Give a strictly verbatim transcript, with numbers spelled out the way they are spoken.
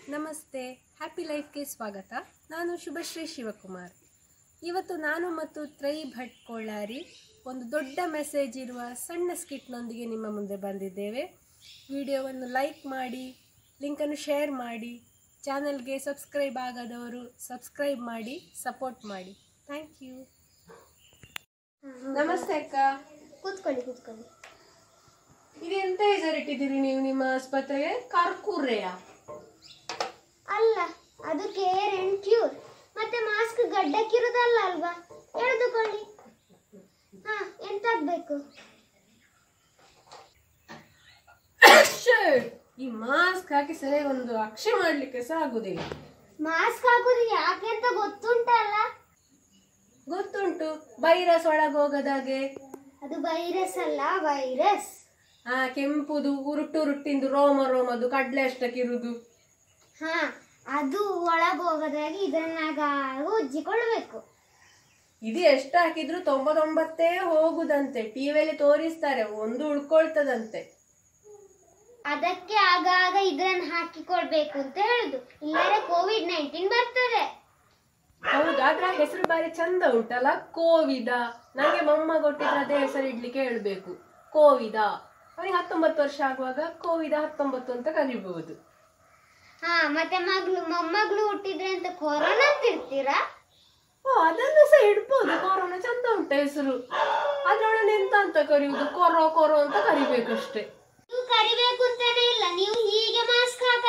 ನಮಸ್ತೆ, ಹ್ಯಾಪಿ ಲೈಫ್ಗೆ ಸ್ವಾಗತ. ನಾನು ಶುಭಶ್ರೀ ಶಿವಕುಮಾರ್. ಇವತ್ತು ನಾನು ಮತ್ತು ತ್ರೈ ಭಟ್ ಕೊಳ್ಳಾರಿ ಒಂದು ದೊಡ್ಡ ಮೆಸೇಜ್ ಇರುವ ಸಣ್ಣ ಸ್ಕಿಟ್ನೊಂದಿಗೆ ನಿಮ್ಮ ಮುಂದೆ ಬಂದಿದ್ದೇವೆ. ವಿಡಿಯೋವನ್ನು ಲೈಕ್ ಮಾಡಿ, ಲಿಂಕನ್ನು ಶೇರ್ ಮಾಡಿ, ಚಾನಲ್ಗೆ ಸಬ್ಸ್ಕ್ರೈಬ್ ಆಗದವರು ಸಬ್ಸ್ಕ್ರೈಬ್ ಮಾಡಿ, ಸಪೋರ್ಟ್ ಮಾಡಿ. Thank you. ನಮಸ್ತೆ ಅಕ್ಕ. ಕೂತ್ಕೊಳ್ಳಿ ಕೂತ್ಕೊಳ್ಳಿ. ಇದೆಂತ ಹೆಸರಿಟ್ಟಿದ್ದೀರಿ ನೀವು ನಿಮ್ಮ ಆಸ್ಪತ್ರೆಗೆ? ಕಾರ್ಕುರೆಯಾ? ಅಲ್ಲ, ಅದು ಕೇರ್ ಅಂಡ್ ಕ್ಯೂರ್. ಮತ್ತೆ ಮಾಸ್ಕ್ ಗಡ್ಡಕ್ಕಿರುದಲ್ಲ ಅಲ್ವಾ? ಎಳೆದುಕೊಳ್ಳಿ. ಹಾ, ಎಂತಾಗ್ಬೇಕು? ಈ ಮಾಸ್ಕ್ ಹಾಕಿ ಸರಿ ಒಂದು ಅಕ್ಷೆ ಮಾಡ್ಲಿಕ್ಕೆ ಸಹ ಆಗುದಿಲ್ಲ. ಮಾಸ್ಕ್ ಹಾಕುದು ಯಾಕೆ ಅಂತ ಗೊತ್ತುಂಟಲ್ಲ? ಗೊತ್ತುಂಟು, ವೈರಸ್ ಒಳಗೋಗದಾಗೆ. ಅದು ವೈರಸ್ ಅಲ್ಲ, ವೈರಸ್. ಹಾ, ಕೆಂಪುದು ಉರುಟು ಉರುಟ್ಟಿಂದು ರೋಮ ರೋಮದು ಕಡ್ಲೆ ಅಷ್ಟಕ್ಕಿರುದು. ಹಾ, ಅದು ಒಳಗೋಗದಾಗಿ ಇದನ್ನಾಗ ಉಜ್ಜಿಕೊಳ್ಬೇಕು. ಇದು ಎಷ್ಟು ಹಾಕಿದ್ರು ತೊಂಬತ್ತೊಂಬತ್ತೇ ಹೋಗುದಂತೆ. ಟಿವಿಯಲ್ಲಿ ತೋರಿಸ್ತಾರೆ, ಒಂದು ಉಳ್ಕೊಳ್ತದಂತೆ. ಅದಕ್ಕೆ ಆಗಾಗ ಇದನ್ನ ಹಾಕಿಕೊಳ್ಬೇಕು ಅಂತ ಹೇಳುದು, ಇಲ್ಲರೆ ಕೋವಿಡ್ ನೈನ್ಟೀನ್ ಬರ್ತದೆ. ಹೌದು, ಅದ್ರ ಹೆಸರು ಬಾರಿ ಚಂದ ಉಂಟಲ್ಲ, ಕೋವಿದ. ನಂಗೆ ಮೊಮ್ಮ ಕೊಟ್ಟಿದ್ರೆ ಅದೇ ಹೆಸರು ಇಡ್ಲಿಕ್ಕೆ ಹೇಳ್ಬೇಕು, ಕೋವಿದ. ಅವನಿಗೆ ಹತ್ತೊಂಬತ್ತು ವರ್ಷ ಆಗುವಾಗ ಕೋವಿದ ಹತ್ತೊಂಬತ್ತು ಅಂತ ಕರಿಬಹುದು. ಹಾ, ಮತ್ತೆ ಮಗಳು ಮೊಮ್ಮಗಳು ಹುಟ್ಟಿದ್ರೆ ಅಂತ ಕೊರೋನಾ ಅಂತಿರ್ತೀರಾ? ಓ, ಅದನ್ನು ಸಹ ಇಡ್ಬೋದು. ಕೊರೋನಾ ಚಂದ ಉಂಟ ಹೆಸರು. ಅದ್ರೊಳಗೆ ಎಂತ ಅಂತ ಕರಿಯುವುದು? ಕೊರೋ ಕೊರೋ ಅಂತ ಕರಿಬೇಕಷ್ಟೇ. ನೀವು ಕರಿಬೇಕು ಅಂತಾನೆ ಇಲ್ಲ, ನೀವು ಹೀಗೆ ಮಾಸ್ಕ್ ಹಾಕ